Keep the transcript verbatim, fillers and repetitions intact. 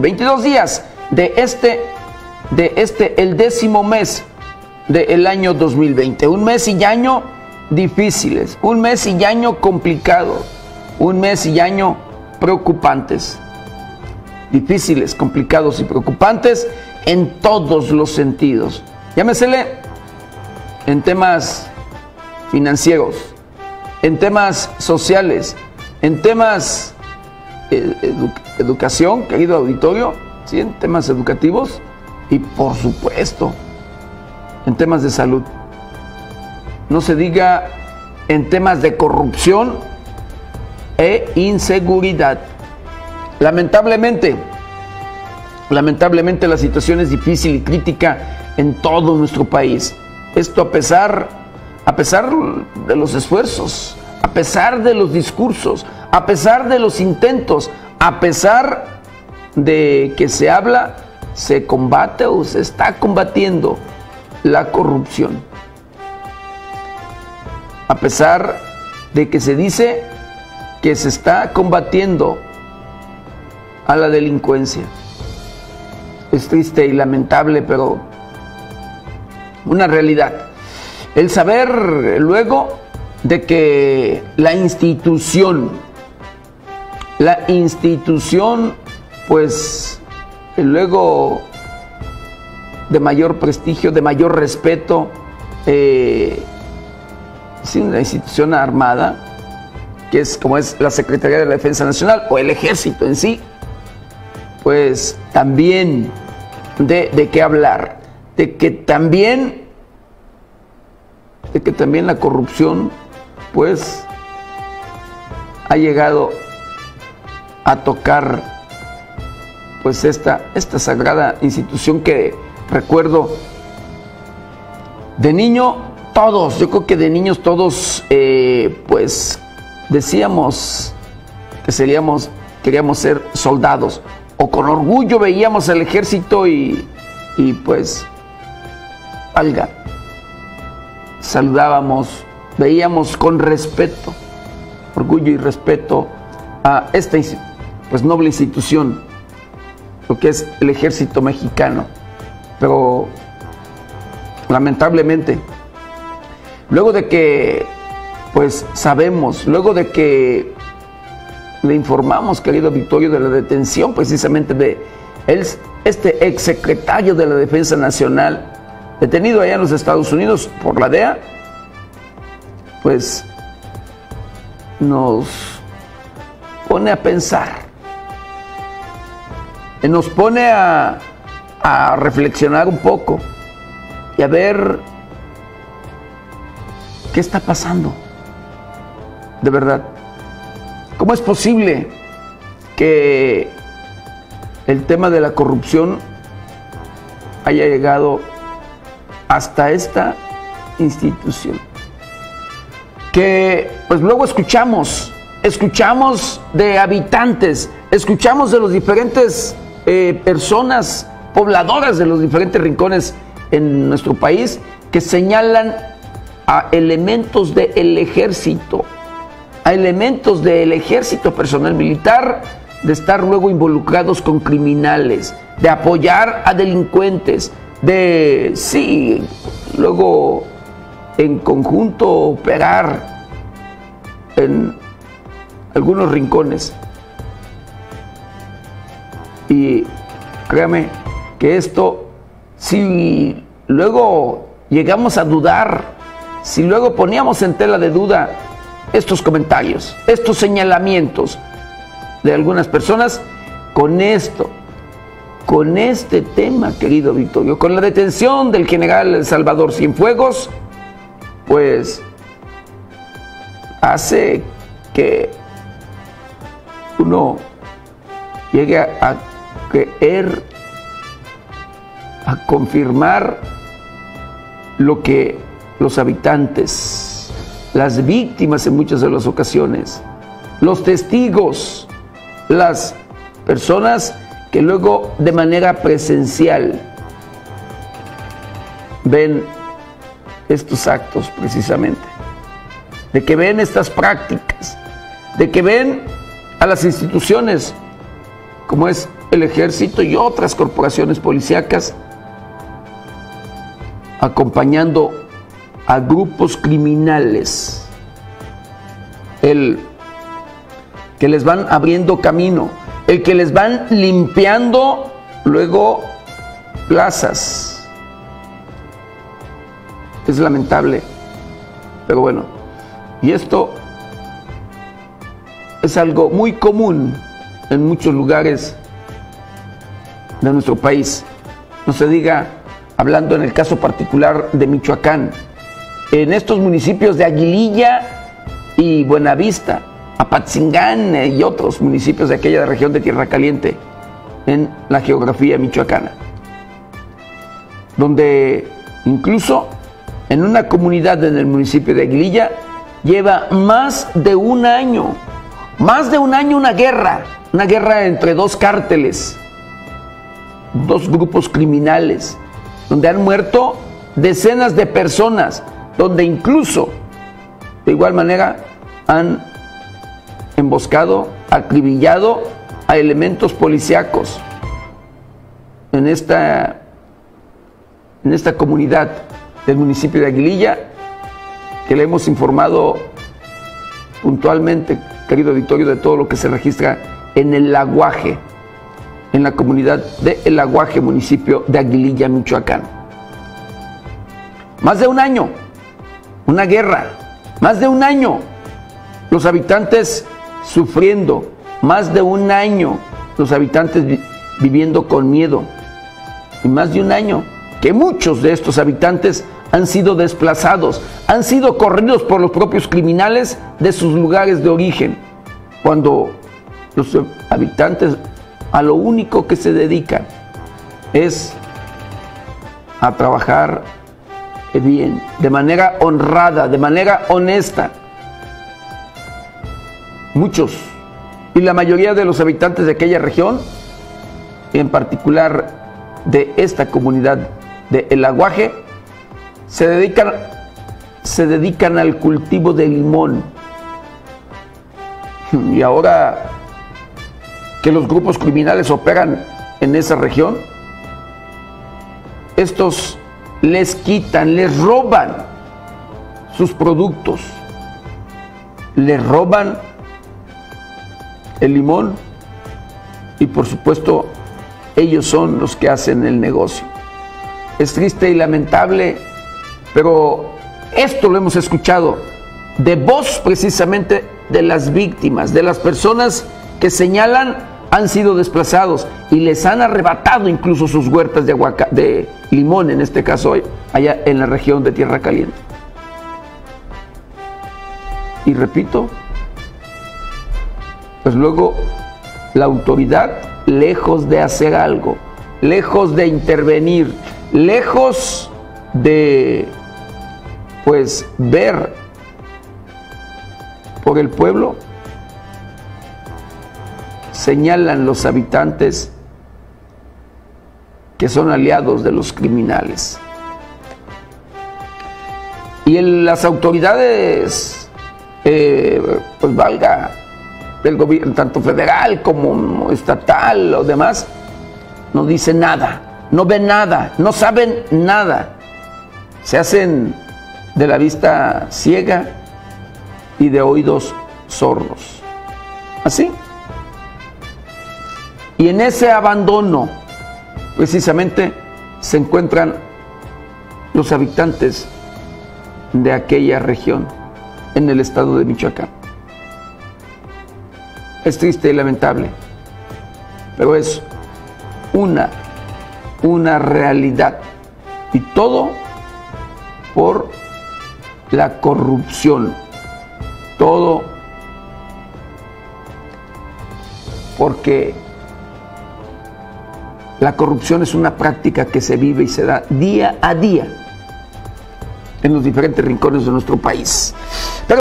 veintidós días de este, de este, el décimo mes del año dos mil veinte. Un mes y año difíciles, un mes y año complicado, un mes y año preocupantes. Difíciles, complicados y preocupantes en todos los sentidos. Llámesele en temas financieros, en temas sociales, en temas edu educación, querido auditorio, ¿sí? En temas educativos y por supuesto en temas de salud. No se diga en temas de corrupción e inseguridad. Lamentablemente, lamentablemente la situación es difícil y crítica en todo nuestro país. Esto a pesar, a pesar de los esfuerzos, a pesar de los discursos, a pesar de los intentos, a pesar de que se habla, se combate o se está combatiendo la corrupción. A pesar de que se dice que se está combatiendo a la delincuencia. Es triste y lamentable, pero una realidad. El saber luego de que la institución, la institución, pues luego de mayor prestigio, de mayor respeto, eh, sí, una institución armada, que es como es la Secretaría de la Defensa Nacional o el Ejército en sí, pues también de, de qué hablar, de que también, de que también la corrupción, pues, ha llegado a tocar, pues, esta, esta sagrada institución que recuerdo de niño, todos, yo creo que de niños todos, eh, pues, decíamos que seríamos, queríamos ser soldados, o con orgullo veíamos al ejército y, y pues, valga, saludábamos, veíamos con respeto, orgullo y respeto a esta pues noble institución, lo que es el ejército mexicano. Pero lamentablemente, luego de que pues sabemos, luego de que le informamos, querido Victorio, de la detención precisamente de él, este exsecretario de la Defensa Nacional, detenido allá en los Estados Unidos por la D E A, pues nos pone a pensar, nos pone a, a reflexionar un poco y a ver qué está pasando, de verdad. ¿Cómo es posible que el tema de la corrupción haya llegado hasta esta institución? Que pues luego escuchamos, escuchamos de habitantes, escuchamos de los diferentes eh, personas pobladoras de los diferentes rincones en nuestro país que señalan a elementos del ejército, a elementos del ejército, personal militar, de estar luego involucrados con criminales, de apoyar a delincuentes, de, sí, luego en conjunto operar en algunos rincones. Y créame que esto, si luego llegamos a dudar, si luego poníamos en tela de duda estos comentarios, estos señalamientos de algunas personas, con esto, con este tema, querido Victorio, con la detención del general Salvador Cienfuegos, pues hace que uno llegue a, a creer, a confirmar lo que los habitantes, las víctimas en muchas de las ocasiones, los testigos, las personas que luego de manera presencial ven estos actos precisamente, de que ven estas prácticas, de que ven a las instituciones como es el ejército y otras corporaciones policíacas acompañando a grupos criminales, el que les van abriendo camino, el que les van limpiando luego plazas. Es lamentable, pero bueno, y esto es algo muy común en muchos lugares de nuestro país. No se diga, hablando en el caso particular de Michoacán, en estos municipios de Aguililla y Buenavista, Apatzingán y otros municipios de aquella región de Tierra Caliente, en la geografía michoacana, donde incluso en una comunidad en el municipio de Aguililla lleva más de un año, más de un año una guerra, una guerra entre dos cárteles, dos grupos criminales, donde han muerto decenas de personas, donde incluso de igual manera han emboscado, acribillado a elementos policíacos en esta, en esta comunidad del municipio de Aguililla, que le hemos informado puntualmente, querido auditorio, de todo lo que se registra en El Aguaje, en la comunidad de El Aguaje, municipio de Aguililla, Michoacán. Más de un año, una guerra, más de un año, los habitantes sufriendo, más de un año, los habitantes vi viviendo con miedo, y más de un año que muchos de estos habitantes han sido desplazados, han sido corridos por los propios criminales de sus lugares de origen, cuando los habitantes a lo único que se dedican es a trabajar bien, de manera honrada, de manera honesta. Muchos y la mayoría de los habitantes de aquella región, en particular de esta comunidad de El Aguaje, se dedican, se dedican al cultivo de limón. Y ahora que los grupos criminales operan en esa región, estos les quitan, les roban sus productos, les roban el limón y por supuesto ellos son los que hacen el negocio. Es triste y lamentable, pero esto lo hemos escuchado de voz precisamente de las víctimas, de las personas que señalan han sido desplazados y les han arrebatado incluso sus huertas de, aguaca de limón, en este caso allá en la región de Tierra Caliente. Y repito, pues luego la autoridad, lejos de hacer algo, lejos de intervenir, lejos de pues ver por el pueblo, señalan los habitantes que son aliados de los criminales. Y en las autoridades, eh, pues valga, del gobierno, tanto federal como estatal o demás, no dicen nada, no ven nada, no saben nada. Se hacen de la vista ciega y de oídos sordos. Así. Y en ese abandono, precisamente, se encuentran los habitantes de aquella región, en el estado de Michoacán. Es triste y lamentable, pero es una, una realidad. Y todo por la corrupción. Todo porque la corrupción es una práctica que se vive y se da día a día en los diferentes rincones de nuestro país. Pero